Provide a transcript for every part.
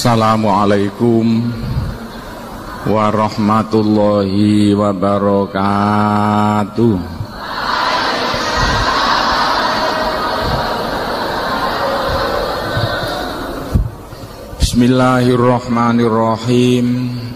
Assalamualaikum warahmatullahi wabarakatuh. Bismillahirrahmanirrahim.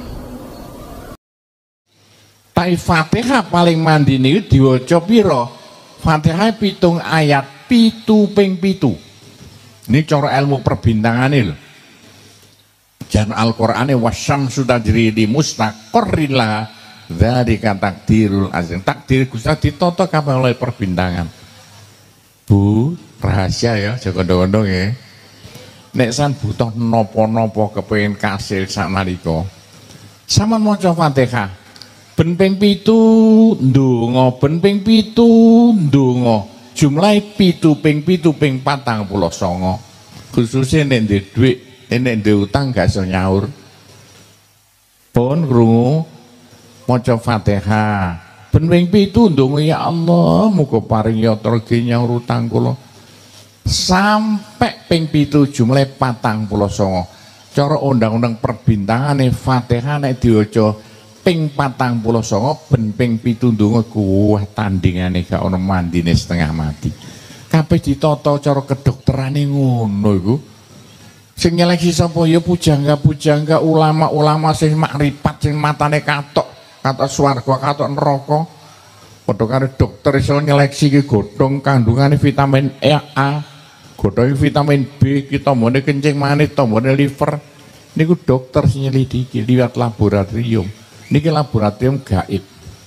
Fatihah paling mandini diwaca pira? Fatihah 7 ayat 7 ping 7. Ini cara ilmu perbintangan lho. Jan Al-Qur'ane wasyamsu tajri li mustaqarrin laha dzalika takdirul azim. Takdir Gusti ditata kabeh oleh perbintangan. Bu, rahasia ya, aja kondong-kondong ya. Nek san butuh napa-napa kepengin kasil saknalika. Sampeyan maca Fatihah. Ben ping 7 ndonga, ben ping 7 ndonga. Jumlahe 7 ping 7 ping 49. Khususnya nek ndek dhuwit, nek ndek utang gak iso nyaur. Pun krungu maca Fatihah. Ben ping 7 ndonga, ya Allah, muga paring yatra nyaur utang kula. Sampai ping 7 jumlahe 49. Cara undang-undang perbintangane Fatihah nek diwaca ping 49 ben ping 7 ndonga kuwah tandingane gak ana mandine setengah mati. Kabeh ditata cara kedokterane ngono iku. Sing nyeleksi sapa ya pujangga-pujangga, ulama-ulama sing makrifat, sing matane katok swarga, katok neraka. Padha karo dokter iso nyeleksi iki godhong kandungane vitamin A, godhong vitamin B, ki tombone kencing manis, tombone liver. Niku dokter sing nyelidiki liwat laboratorium. Niki laboratorium gaib.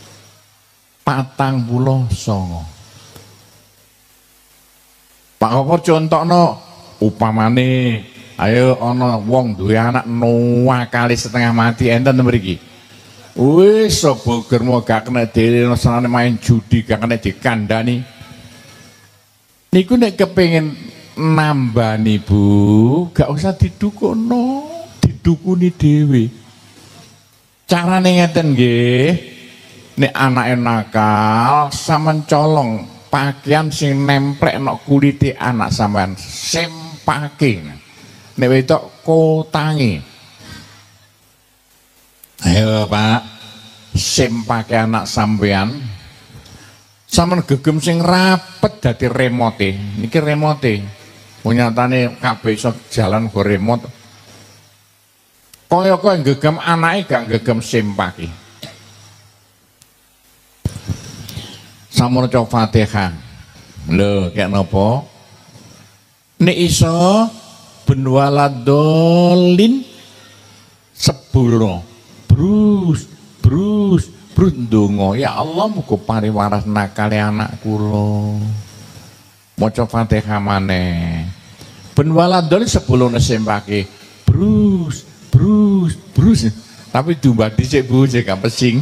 49. Pak apa contohno upamane ayo ana wong duwe anak noa kali setengah mati enten mriki. Wis boger mau gak kena dhewe senane main judi gak kena dikandani. Niku nek kepengin nambani Bu, gak usah didukono, didukuni dhewe. Carane ngeten nggih. Nek anake nakal sampean colong pakaian sing nemplek nok kulite anak sampean sempake. Nek wedok kotangi. Ayo Pak, sempake anak sampean. Sampeyan gegem sing rapet dadi remote. Niki remote. Nyatane kabeh iso jalan go remote. Kaya kok gegem anake gak gegem sempake. Sampun maca Fatihah. Lho, kaya napa? Nek iso ben waladolin 10. Brus ndonga. Ya Allah muga pariwaras nakale anak kula. Maca Fatihah maneh. Ben waladolin 10 nesempake. Brus. Tapi dumba dhisik Bu, sik gak pesing.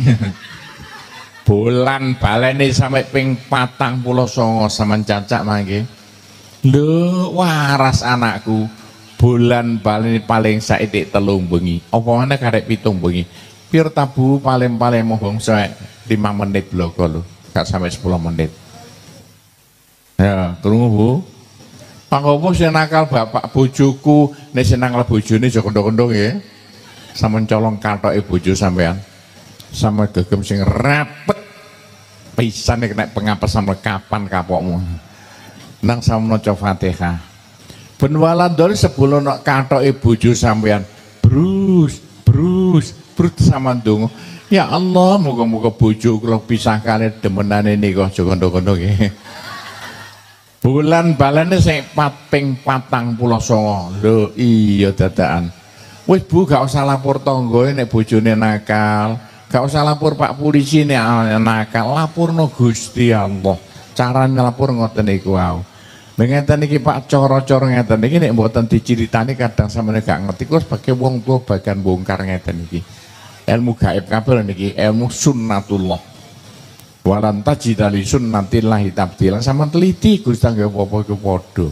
Bulan balene sampai ping 49 sampean cacak mangke. Lho, waras anakku. Bulan balene paling saithik 3 bengi. Apa meneh karek 7 bengi. Pir tabu paling mohong sampai 5 menit blogo lho. Gak sampai 10 menit. Ya, krungu Bu. Pangopo sing nakal bapak bojoku, nek sing nakal bojone aja kondong-kondong ya. Sampeyan colong katoke bojo sampean. Sama gegem sing rapet pisan nek pengapes sampe kapan kapokmu. Nang sampeyan maca Fatihah. Ben waladol 10 nek katoke bojo sampean. Brus sama ndonga. Ya Allah, muga-muga bojo kula pisah kali demenane niku aja kondong-kondong nggih. Bulan balane sing ping 49. Lho iya dadakan. Wis Bu gak usah lapor tangga nek bojone nakal. Gak usah lapor Pak polisi nek nakal, laporno Gusti Allah. Cara ngelapor ngoten niku wae. Ngeten iki Pak cara-cara ngeten iki nek mboten diceritani kadang sampeyan gak ngerti kok sebagai wong tua bagian bongkar ngeten iki. Ilmu gaib kabeh niki ilmu sunnatullah. Walan tajida li sunnatillahi tabdila. Sampeyan teliti Gusti nggih apa-apa iku padha.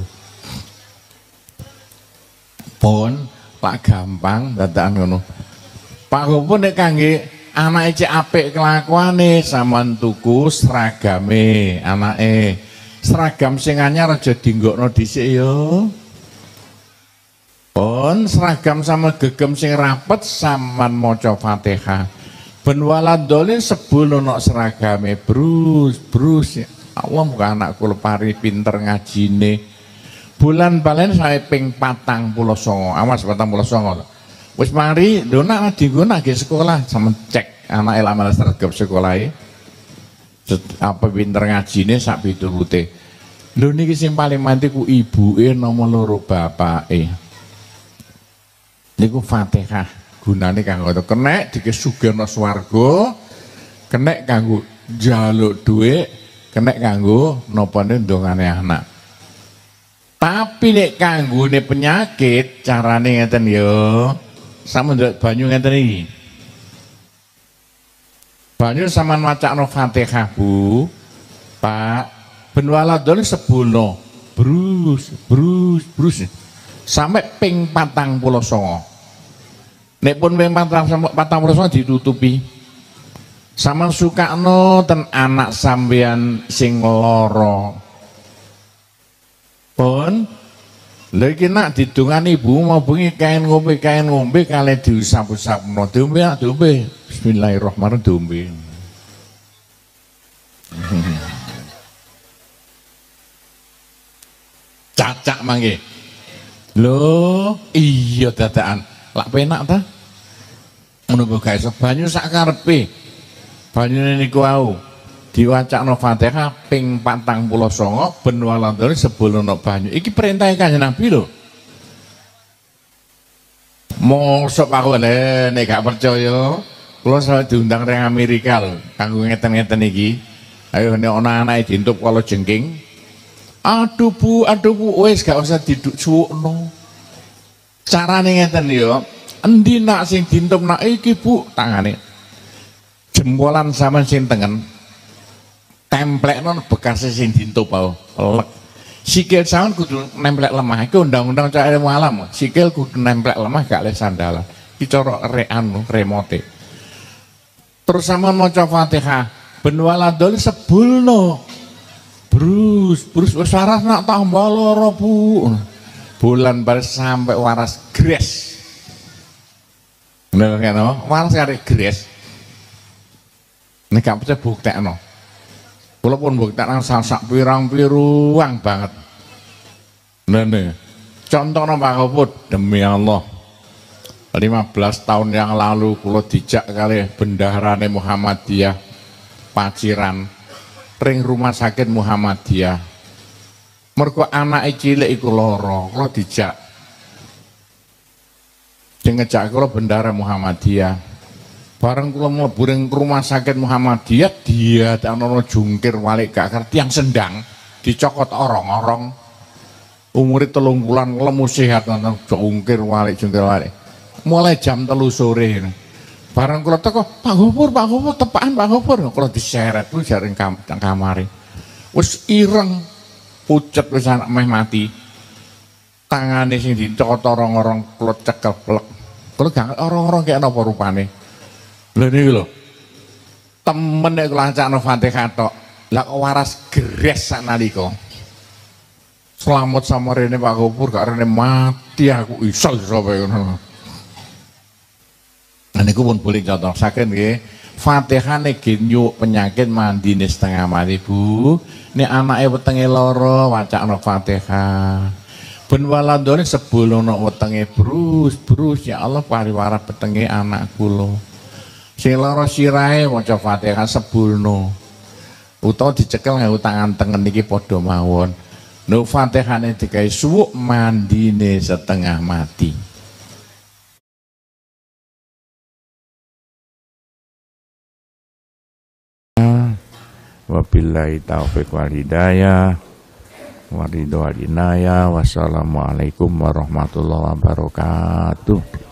Pun Pak gampang dadakan ngono. Pak opo nek kangge anake cek apik kelakuane sampean tuku seragame anake. Seragam sing anyar aja dinggokno dhisik ya. Pun seragam sama gegem sing rapet sampean maca Fatihah. Ben waladolin sebul ono seragame brus. Allah muga anak kula pari pinter ngajine. Bulan balen saya ping 49. Awas 49. Wis mari ndona digunakake sekolah sama cek anak amal seragam sekolahe. Apa pinter ngajine sak piturute. Lho niki sing paling mati ku ibuke nomor loro bapake. Niku Fatihah gunane kanggo kenek dikesugihna swarga, kenek kanggo njaluk dhuwit, kenek kanggo napane ndongane anak. Tapi nek kanggone penyakit carane ngeten ya. Sama ndelok banyu ngeten iki. Banyu sampean macakno Fatihah, Bu. Pak, ben waladone sebulno. Brus. Sampai ping 49. Nek pun ping 49 ditutupi. Sampeyan sukakno ten anak sampeyan sing lara. Pun lha iki nak didongani ibu mau bengi kain ngombe kale diusap-usapno. Diombe. Bismillahirrahmanirrahim diombe. Cacak mangke. Lho, iya dadakan. Lak penak ta? Menunggu guys, banyu sak karepe. Banyune niku wau diwacakno Fatihah ping 49 ben waladone sebelum ana banyu. Iki perintah Kanjeng Nabi lho. Mosok aku nek gak percaya, kula sampe diundang nang Amerika lho, kanggo ngeten-ngeten iki. Ayo nek ana anake dientup kala jengking. Aduh bu, wis gak usah diduk suwukno. Carane ngeten ya, endi nak sing dientup nak iki bu, tangane. Jempolan sampean sing tengen. Templekno bekas sing dientup wae. Lek. Sikil sampean kudu nemplek lemah. Iki undang-undang cah ilmu alam. Sikil kudu nemplek lemah gak le sandalan. Iki cara remote. Terus sampean maca Fatihah, ben waladol sebulno. Brus wis waras nak tambah lara, Bu. Bulan bar sampai waras gres. Bener kan? Waras kare gres. Nek gak percaya buktekno. Kula pun buktekno sak pirang-piruang banget. Nene. Contohnya Pak Koput, demi Allah. 15 tahun yang lalu kula dijak kali bendaharane Muhammadiyah Paciran ring rumah sakit Muhammadiyah. Mergo anake cilik iku lara, kula dijak. Sing ngejak kula bendahara Muhammadiyah. Bareng kula mlebu ring rumah sakit Muhammadiyah, dia ana jungkir walik gak ngerti yang sendang, dicokot orong-orong. Umure 3 bulan lemu sehat ana jungkir walik. Mulai jam 3 sore. Bareng kula teko, Pak Gopur, tepaan Pak Gopur. Kula diseret ku jaring kamare. Wis ireng, pucet wis anak meh mati. Tangane sing dicokot orong-orong kula cekel plek. Kula gak orong-orong kaya napa rupane. Lha niku lho. Temen nek kula acakno Fatihah tok. Lah kok waras gres sanalika. Selamat sama rene Pak Gopur gak rene mati aku iso sampe ngono. Niku pun boleh contoh saken nggih. Fatihah nek nyuk penyakit mandine setengah mati, Bu. Nek anake wetenge lara wacakno Fatihah. Ben waladone sebulno wetenge brus ya Allah pariwara petenge anak kula. Sing lara sirahe maca Fatihah sebulno. Utawa dicekel nganggo tangan tengen iki padha mawon. Nek Fatihane digawe suwuk mandine setengah mati. Wabillahi taufiq wal hidayah wa ridho wal inayah. Wassalamualaikum warahmatullahi wabarakatuh.